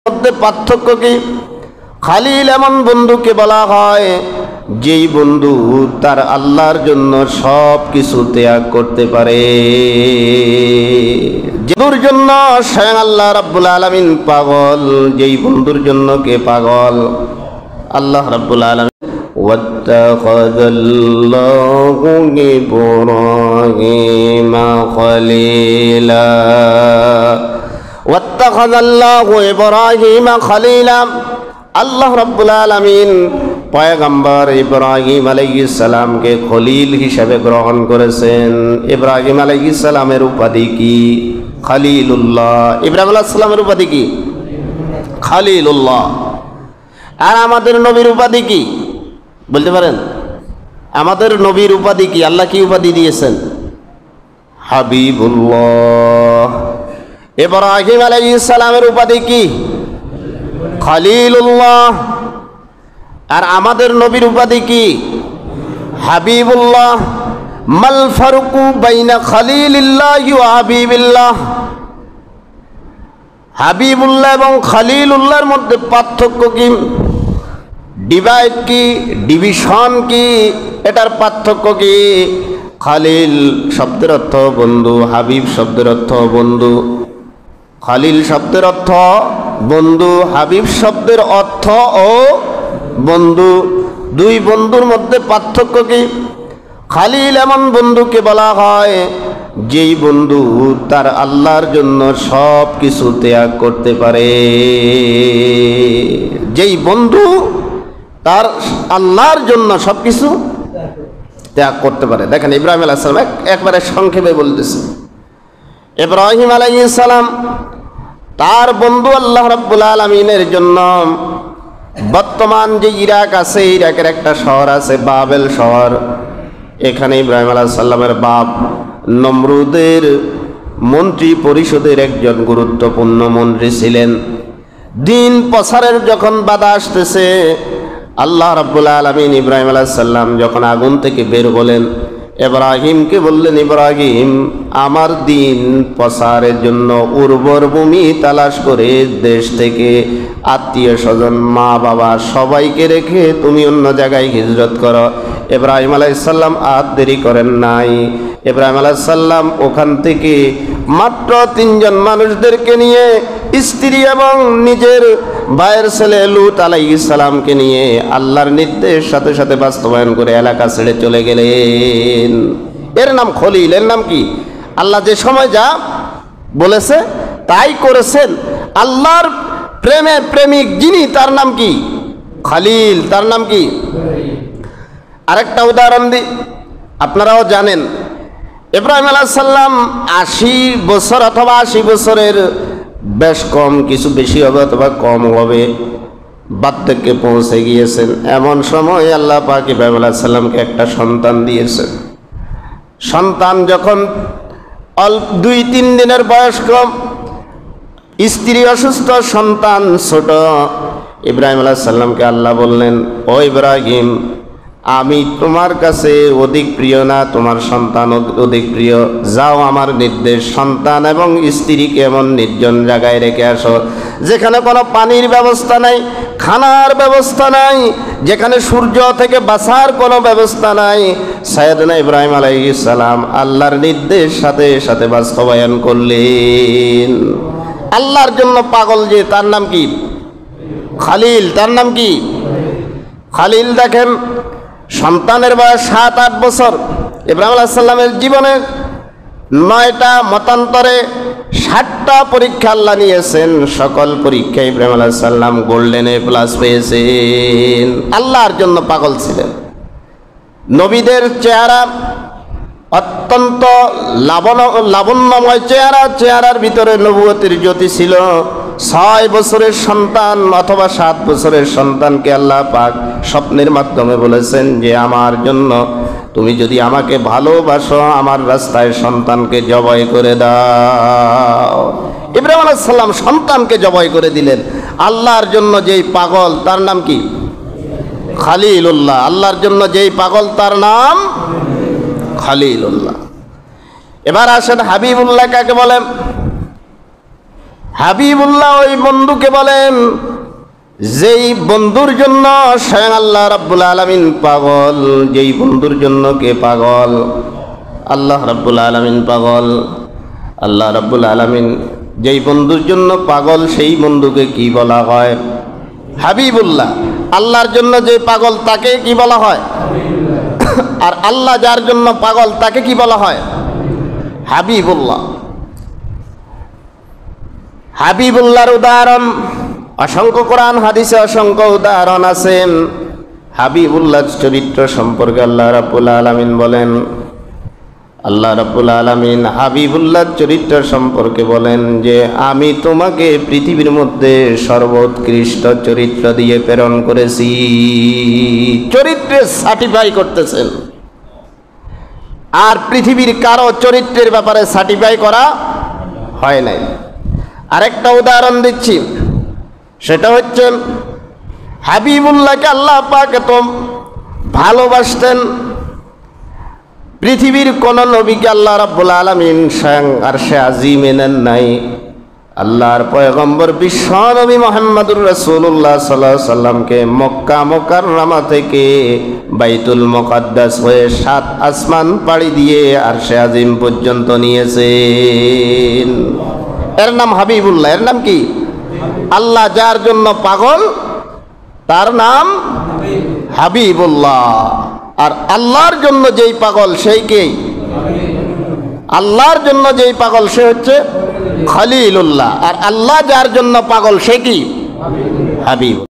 মধ্যে পার্থক্য কি? খালিল এমন বন্ধুকে বলা হয় যেই বন্ধু তার আল্লাহর জন্য সব কিছু ত্যাগ করতে পারে। যের জন্য স্বয়ং আল্লাহ রাব্বুল আলামিন পাগল, যেই বন্ধুর জন্য কে পাগল? আল্লাহ রাব্বুল আলামিন ওয়াত্তাখাযাল্লাহু ইব্রাহিমা খলিলা, ওয়াত্তাখাযাল্লাহু ইব্রাহিমা খলিলা। আল্লাহ রাব্বুল আলামিন পয়গম্বর ইব্রাহিম আলাইহিস সালামকে খলিল হিসেবে গ্রহণ করেছেন। ইব্রাহিম আলাইহিস সালামের উপাধি কি? খলিলুল্লাহ। ইব্রাহিম আলাইহিস সালামের উপাধি কি? খলিলুল্লাহ। আর আমাদের নবীর উপাধি কি বলতে পারেন? আমাদের নবীর উপাধি কি? আল্লাহ কি উপাধি দিয়েছেন? হাবিবুল্লাহ। ইব্রাহিম আলাইহিস সালামের উপাধি কি? খলিলুল্লাহ। আর আমাদের নবীর উপাধি কি? হাবিবুল্লাহ। মাল ফারকু বাইনা খলিলিল্লাহি ওয়া হাবিবিল্লাহ। হাবিবুল্লাহ এবং খলিলুল্লাহর মধ্যে পার্থক্য কি? ডিভাইড কি? ডিভিশন কি? এটার পার্থক্য কি? খলিল শব্দের অর্থ বন্ধু, হাবিব শব্দের অর্থ বন্ধু। খলিল শব্দের অর্থ বন্ধু, হাবিব শব্দের অর্থ ও বন্ধু। দুই বন্ধুর মধ্যে পার্থক্য কি? খলিল এমন বন্ধুকে বলা হয় যেই বন্ধু তার আল্লাহর জন্য সব কিছু ত্যাগ করতে পারে। যেই বন্ধু তার আল্লাহর জন্য সব কিছু ত্যাগ করতে পারে। দেখেন ইব্রাহিম আলাইহিস সালাম একবারে সংক্ষেপে বলতেছে। ইব্রাহিম আলাইহিস সালাম তার বন্ধু আল্লাহ রাব্বুল আলামিনের জন্য বর্তমান যে ইরাক আছে, ইরাকের একটা শহর আছে বাবেল শহর। এখানে ইব্রাহিম আলাইহিস সালামের বাপ নমরুদের মন্ত্রী পরিষদের একজন গুরুত্বপূর্ণ মন্ত্রী ছিলেন। দিন প্রচারের যখন বাধা আসতেছে, আল্লাহ রাব্বুল আলামিন ইব্রাহিম আলাইহিস সালাম যখন আগুন থেকে বের হলেন, ইব্রাহিমকে বললেন, ইব্রাহিম আমার দিন প্রচারের জন্য উর্বর ভূমি তালাশ করে দেশ থেকে আত্মীয় স্বজন মা বাবা সবাইকে রেখে তুমি অন্য জায়গায় হিজরত করো। ইব্রাহিম আলাইহিস সালাম আর দেরি করেন নাই। ইব্রাহিম আলাইহিস সালাম ওখান থেকে মাত্র 3 জন মানুষদেরকে নিয়ে, স্ত্রী এবং নিজের ভাইয়ের ছেলে লূত আলাইহিস সালামকে নিয়ে আল্লাহর নির্দেশ সাথে সাথে বাস্তবায়ন করে এলাকা ছেড়ে চলে গেলেন। এর নাম খলিল। এর নাম কি? আল্লাহ যে সময় যা বলেছে তাই করেছেন। আল্লাহর প্রেমে প্রেমিক যিনি, তার নাম কি? খলিল। তার নাম কি? আরেকটা উদাহরণ দিই, আপনারাও জানেন। ইব্রাহিম আলাইহিস সালাম 80 বছর অথবা 80 বছরের বেশ কম, কিছু বেশি হবে অথবা কম হবে, বার্ধক্যে পৌঁছে গিয়েছেন। এমন সময় আল্লাহ পাক ইব্রাহিম আলাইহিস সালামকে একটা সন্তান দিয়েছেন। সন্তান যখন 2-3 দিনের বয়স, কম, স্ত্রী অসুস্থ, সন্তান ছোট, ইব্রাহিম আলাইহিস সালামকে আল্লাহ বললেন, ও ইব্রাহিম, আমি তোমার কাছে অধিক প্রিয় না, তোমার সন্তান অধিক প্রিয়। যাও আমার নির্দেশ, সন্তান এবং স্ত্রীকে এমন নির্জন জায়গায় রেখে আসো যেখানে কোনো পানির ব্যবস্থা নাই, খানার ব্যবস্থা নাই, যেখানে সূর্য থেকে বাঁচার কোনো ব্যবস্থা নাই। সাইয়েদনা ইব্রাহিম আলাইহিস সালাম আল্লাহর নির্দেশ সাথে সাথে বাস্তবায়ন করলেন। আল্লাহর জন্য পাগল যে, তার নাম কি? খলিল। তার নাম কি? খলিল। দেখেন, সন্তানের বয়স 7-8 বছর। ইব্রাহিম আলাইহিস সালামের জীবনে 9টা মতান্তরে 60টা পরীক্ষা আল্লাহ নিয়েছেন। সকল পরীক্ষায় ইব্রাহিম আলাইহিস সালাম গোল্ডেন A+ পেয়েছেন। আল্লাহর জন্য পাগল ছিলেন। নবীদের চেহারা অত্যন্ত লাবণ্যময় চেহারা, চেহারার ভিতরে নবুয়তের জ্যোতি ছিল। 6 বছরের সন্তান অথবা 7 বছরের সন্তানকে আল্লাহ পাক স্বপ্নের মাধ্যমে বলেছেন যে আমার জন্য তুমি যদি আমাকে ভালোবাসো, আমার রাস্তায় সন্তানকে জবাই করে দাও। ইব্রাহিম আলাইহিস সালাম সন্তানকে জবাই করে দিলেন। আল্লাহর জন্য যেই পাগল, তার নাম কি? খলিলুল্লাহ। আল্লাহর জন্য যেই পাগল, তার নাম খলিলুল্লাহ। এবার আসেন হাবিবুল্লাহ কাকে বলেন? হাবিবুল্লাহ ওই বন্ধুকে বলেন, যেই বন্ধুর জন্য স্বয়ং আল্লাহ রাব্বুল আলামিন পাগল। যেই বন্ধুর জন্য কে পাগল? আল্লাহ রাব্বুল আলামিন পাগল। আল্লাহ রাব্বুল আলামিন যেই বন্ধুর জন্য পাগল, সেই বন্ধুকে কি বলা হয়? হাবিবুল্লাহ। আল্লাহর জন্য যে পাগল তাকে কি বলা হয়? আর আল্লাহ যার জন্য পাগল তাকে কি বলা হয়? হাবিবুল্লাহ। হাবিবুল্লাহর উদাহরণ অসংখ্য, কোরআন হাদিসে অসংখ্য উদাহরণ আছেন। হাবিবুল্লাহর চরিত্র সম্পর্কে আল্লাহ রাব্বুল আলামিন বলেন, আল্লাহ রাব্বুল আলামিন হাবিবুল্লাহর চরিত্র সম্পর্কে বলেন যে আমি তোমাকে পৃথিবীর মধ্যে সর্বোৎকৃষ্ট চরিত্র দিয়ে প্রেরণ করেছি। চরিত্রে সার্টিফাই করতেছেন, আর পৃথিবীর কারো চরিত্রের ব্যাপারে সার্টিফাই করা হয় নাই। আরেকটা উদাহরণ দিচ্ছি, সেটা হচ্ছে হাবিবুল্লাহকে আল্লাহ পাক এত ভালোবাসতেন, পৃথিবীর কোন নবীকে আল্লাহ রাব্বুল আলামিন স্বয়ং আরশে আজিমে নেন নাই। আল্লাহর পয়গম্বর বিশ্ব নবী মুহাম্মদুর রাসূলুল্লাহ সাল্লাল্লাহু আলাইহি সাল্লামকে মক্কা মুকাররমা থেকে বাইতুল মুকাদ্দাস হয়ে 7 আসমান পাড়ি দিয়ে আরশে আজিম পর্যন্ত নিয়েছেন। এর নাম হাবিবুল্লাহ। এর নাম কি? আল্লাহ যার জন্য পাগল তার নাম হাবিবুল্লাহ। আর আল্লাহর জন্য যেই পাগল সেই কে? আল্লাহর জন্য যেই পাগল সে হচ্ছে খলিলুল্লাহ। আর আল্লাহ যার জন্য পাগল সে কি? হাবিব।